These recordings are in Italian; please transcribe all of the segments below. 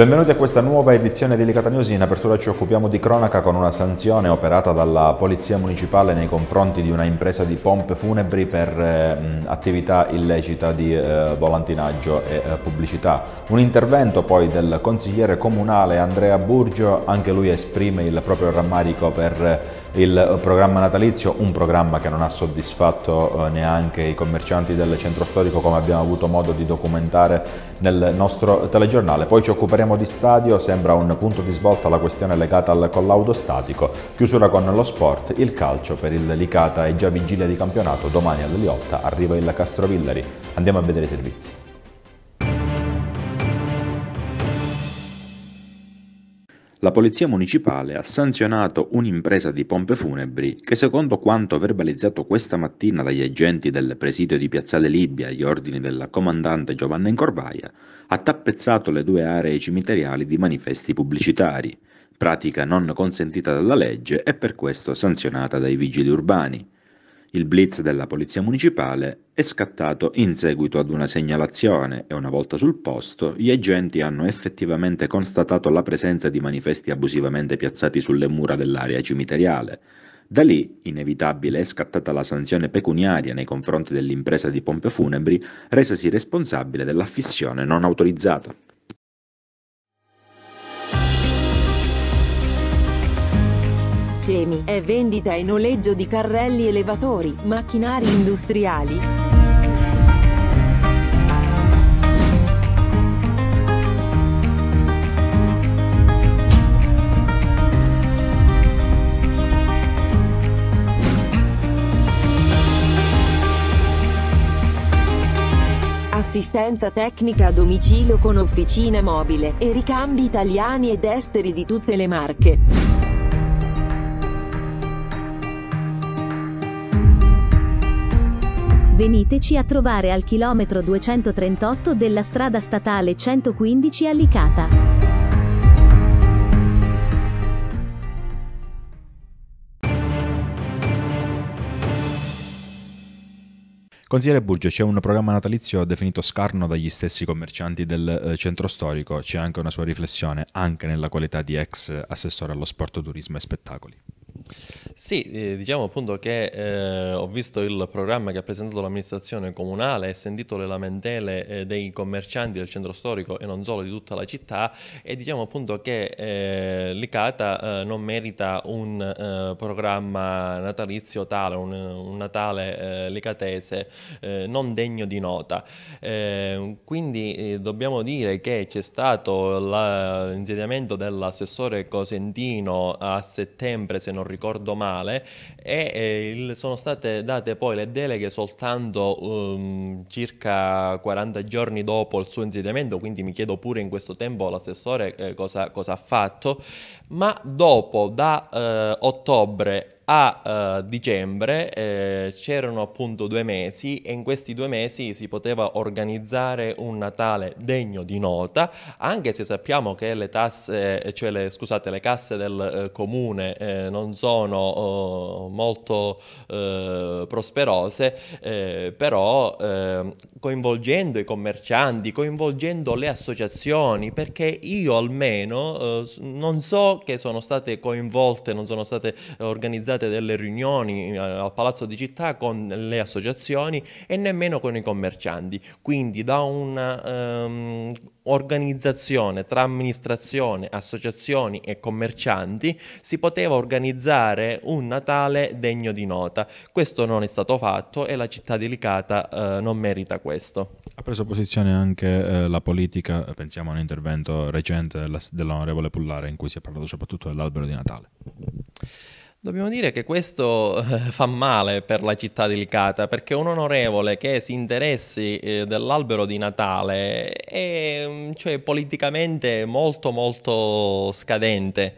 Benvenuti a questa nuova edizione di Licata News. In apertura ci occupiamo di cronaca con una sanzione operata dalla Polizia Municipale nei confronti di una impresa di pompe funebri per attività illecita di volantinaggio e pubblicità. Un intervento poi del consigliere comunale Andrea Burgio, anche lui esprime il proprio rammarico per il programma natalizio, un programma che non ha soddisfatto neanche i commercianti del centro storico, come abbiamo avuto modo di documentare nel nostro telegiornale. Poi ci occuperemo di stadio, sembra un punto di svolta la questione legata al collaudo statico, chiusura con lo sport, il calcio per il Licata è già vigilia di campionato, domani alle 8 arriva il Castrovillari. Andiamo a vedere i servizi. La Polizia Municipale ha sanzionato un'impresa di pompe funebri che, secondo quanto verbalizzato questa mattina dagli agenti del presidio di Piazzale Libia agli ordini del comandante Giovanna Incorvaia, ha tappezzato le due aree cimiteriali di manifesti pubblicitari, pratica non consentita dalla legge e per questo sanzionata dai vigili urbani. Il blitz della Polizia Municipale è scattato in seguito ad una segnalazione e una volta sul posto gli agenti hanno effettivamente constatato la presenza di manifesti abusivamente piazzati sulle mura dell'area cimiteriale. Da lì, inevitabile, è scattata la sanzione pecuniaria nei confronti dell'impresa di pompe funebri, resasi responsabile dell'affissione non autorizzata. CEMI è vendita e noleggio di carrelli elevatori, macchinari industriali. Assistenza tecnica a domicilio con officina mobile e ricambi italiani ed esteri di tutte le marche. Veniteci a trovare al chilometro 238 della strada statale 115 a Licata. Consigliere Burgio, c'è un programma natalizio definito scarno dagli stessi commercianti del centro storico, c'è anche una sua riflessione, anche nella qualità di ex assessore allo sport, turismo e spettacoli. Sì, diciamo appunto che ho visto il programma che ha presentato l'amministrazione comunale e sentito le lamentele dei commercianti del centro storico e non solo di tutta la città, e diciamo appunto che Licata non merita un programma natalizio tale, un Natale licatese non degno di nota. Quindi dobbiamo dire che c'è stato l'insediamento dell'assessore Cosentino a settembre, se non ricordo male, e sono state date poi le deleghe soltanto circa 40 giorni dopo il suo insediamento, quindi mi chiedo pure in questo tempo l'assessore cosa ha fatto, ma dopo da ottobre a dicembre c'erano appunto 2 mesi, e in questi 2 mesi si poteva organizzare un Natale degno di nota, anche se sappiamo che le tasse, cioè le casse del comune non sono molto prosperose, però coinvolgendo i commercianti, coinvolgendo le associazioni, perché io almeno non so che sono state coinvolte, non sono state organizzate delle riunioni al Palazzo di Città con le associazioni e nemmeno con i commercianti. Quindi da una organizzazione tra amministrazione, associazioni e commercianti si poteva organizzare un Natale degno di nota. Questo non è stato fatto e la città di Licata non merita questo. Ha preso posizione anche la politica, pensiamo a un intervento recente dell'onorevole Pullare in cui si è parlato soprattutto dell'albero di Natale. Dobbiamo dire che questo fa male per la città di Licata, perché un onorevole che si interessi dell'albero di Natale è cioè, politicamente molto molto scadente,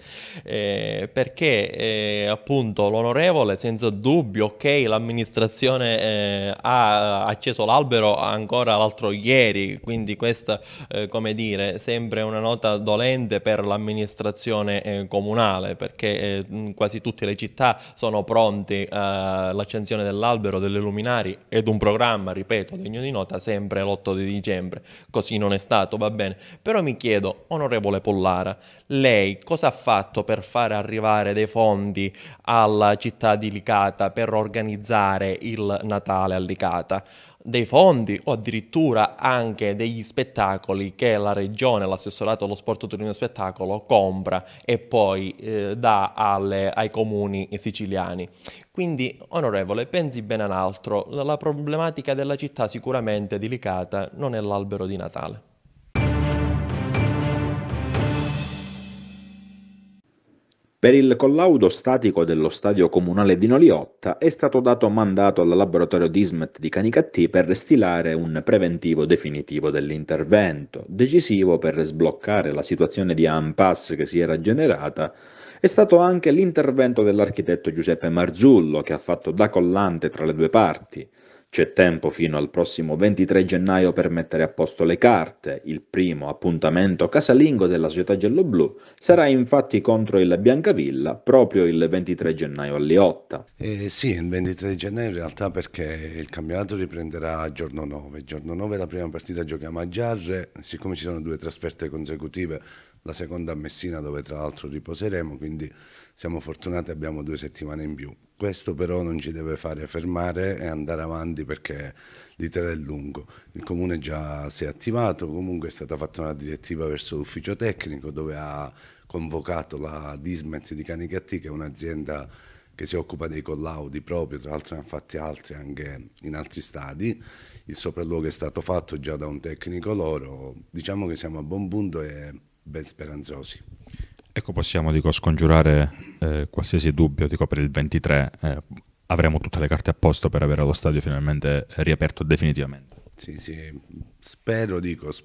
perché appunto l'onorevole senza dubbio, ok, l'amministrazione ha acceso l'albero ancora l'altro ieri, quindi questa come dire sempre una nota dolente per l'amministrazione comunale, perché quasi tutti le le città sono pronti all'accensione dell'albero, delle luminari ed un programma, ripeto, degno di nota, sempre l'8 di dicembre. Così non è stato, va bene. Però mi chiedo, onorevole Pollara, lei cosa ha fatto per fare arrivare dei fondi alla città di Licata per organizzare il Natale a Licata? Dei fondi o addirittura anche degli spettacoli che la regione, l'assessorato allo sport, turismo e spettacolo compra e poi dà ai comuni siciliani. Quindi, onorevole, pensi bene a un altro, la problematica della città sicuramente di Licata non è l'albero di Natale. Per il collaudo statico dello stadio comunale di Noliotta è stato dato mandato al laboratorio Dismet di Canicattì per stilare un preventivo definitivo dell'intervento. Decisivo per sbloccare la situazione di impasse che si era generata è stato anche l'intervento dell'architetto Giuseppe Marzullo, che ha fatto da collante tra le due parti. C'è tempo fino al prossimo 23 gennaio per mettere a posto le carte. Il primo appuntamento casalingo della società gialloblu sarà infatti contro il Biancavilla proprio il 23 gennaio a Liotta. Sì, il 23 gennaio in realtà, perché il campionato riprenderà a giorno 9. Giorno 9 la prima partita giochiamo a Giarre, siccome ci sono 2 trasferte consecutive, la seconda a Messina dove tra l'altro riposeremo, quindi siamo fortunati, abbiamo 2 settimane in più. Questo però non ci deve fare fermare e andare avanti perché l'iter è lungo. Il comune già si è attivato, comunque è stata fatta una direttiva verso l'ufficio tecnico dove ha convocato la Dismet di Canicattì, che è un'azienda che si occupa dei collaudi proprio, tra l'altro ne ha fatti altri anche in altri stadi. Il sopralluogo è stato fatto già da un tecnico loro, diciamo che siamo a buon punto e ben speranzosi. Ecco, possiamo scongiurare qualsiasi dubbio, per il 23 avremo tutte le carte a posto per avere lo stadio finalmente riaperto definitivamente. Sì, spero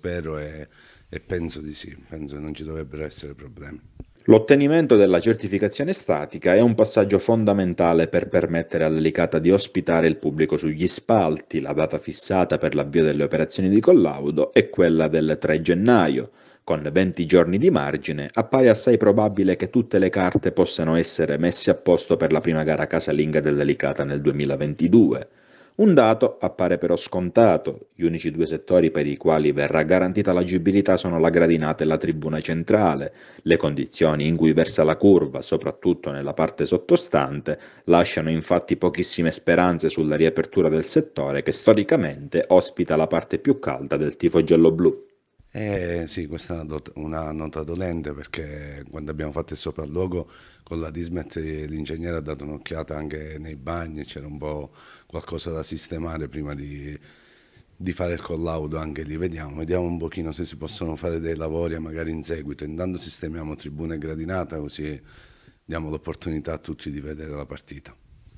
e penso di sì, penso che non ci dovrebbero essere problemi. L'ottenimento della certificazione statica è un passaggio fondamentale per permettere alla Licata di ospitare il pubblico sugli spalti. La data fissata per l'avvio delle operazioni di collaudo è quella del 3 gennaio. Con 20 giorni di margine, appare assai probabile che tutte le carte possano essere messe a posto per la prima gara casalinga della Licata nel 2022. Un dato appare però scontato: gli unici 2 settori per i quali verrà garantita l'agibilità sono la gradinata e la tribuna centrale. Le condizioni in cui versa la curva, soprattutto nella parte sottostante, lasciano infatti pochissime speranze sulla riapertura del settore che storicamente ospita la parte più calda del tifo gialloblu. Sì, questa è una nota dolente, perché quando abbiamo fatto il sopralluogo con la Dismet l'ingegnere ha dato un'occhiata anche nei bagni, c'era un po' qualcosa da sistemare prima di fare il collaudo anche lì. Vediamo un pochino se si possono fare dei lavori magari in seguito. Intanto sistemiamo tribuna e gradinata, così diamo l'opportunità a tutti di vedere la partita.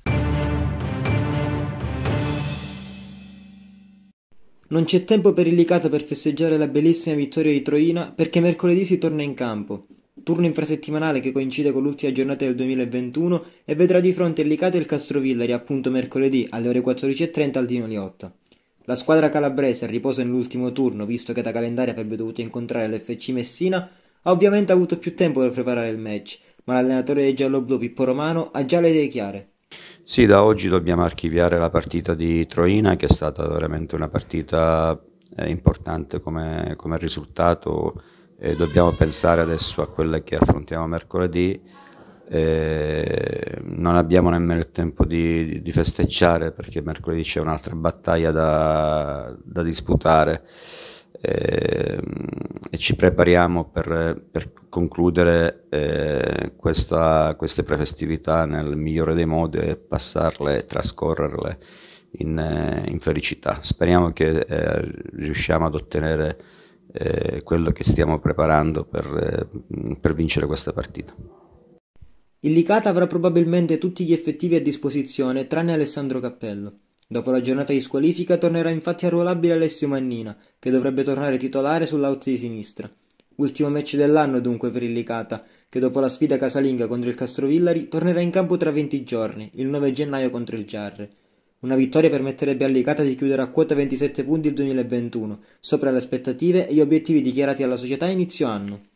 Non c'è tempo per il Licata per festeggiare la bellissima vittoria di Troina, perché mercoledì si torna in campo. Turno infrasettimanale che coincide con l'ultima giornata del 2021 e vedrà di fronte il Licata e il Castrovillari appunto mercoledì alle ore 14:30 al Dino Liotta. La squadra calabrese, a riposo nell'ultimo turno, visto che da calendario avrebbe dovuto incontrare l'FC Messina, ha ovviamente avuto più tempo per preparare il match, ma l'allenatore dei gialloblu Pippo Romano ha già le idee chiare. Sì, da oggi dobbiamo archiviare la partita di Troina, che è stata veramente una partita importante come risultato, e dobbiamo pensare adesso a quelle che affrontiamo mercoledì. Non abbiamo nemmeno il tempo di festeggiare, perché mercoledì c'è un'altra battaglia da disputare, e ci prepariamo per concludere queste prefestività nel migliore dei modi e passarle e trascorrerle in felicità. Speriamo che riusciamo ad ottenere quello che stiamo preparando per vincere questa partita. Il Licata avrà probabilmente tutti gli effettivi a disposizione tranne Alessandro Cappello. Dopo la giornata di squalifica tornerà infatti arruolabile Alessio Mannina, che dovrebbe tornare titolare sull'out di sinistra. Ultimo match dell'anno dunque per il Licata, che dopo la sfida casalinga contro il Castrovillari tornerà in campo tra 20 giorni, il 9 gennaio contro il Giarre. Una vittoria permetterebbe al Licata di chiudere a quota 27 punti il 2021, sopra le aspettative e gli obiettivi dichiarati alla società a inizio anno.